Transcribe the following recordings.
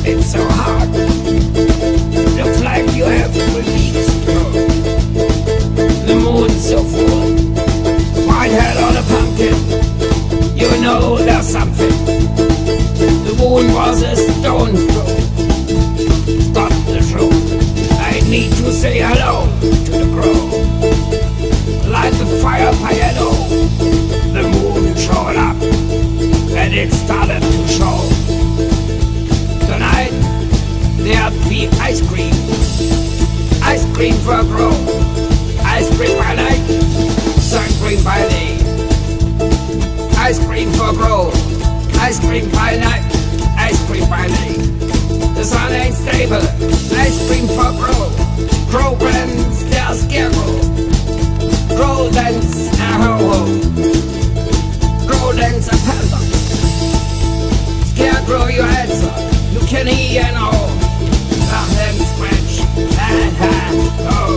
It's so hard. Looks like you have 3 weeks to go. The moon's so full. White head on a pumpkin. You know there's something. The moon was a stone throw. Stop the show. I need to say hello to the crow. Light the fire piano. The moon showed up and it started to show. Tonight there'll be ice cream. Ice cream for a grow. Ice cream by night, sun cream by day. Ice cream for grow. Ice cream by night, ice cream by day. The sun ain't stable. Ice cream for grow. Crow blends their scarecrow. Crow dance a ho-ho. Crow dance a panther. Scarecrow your answer. You can hear and all. Laugh and scratch. Oh.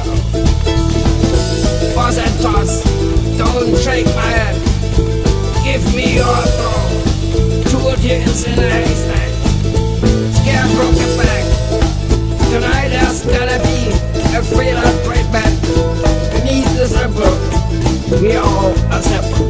Boss and toss. Don't shake my head. Give me your throw. 2 years in a haystack. Scarecrow get back. Tonight there's gonna be a freelance great man. Beneath the circle, we all accept.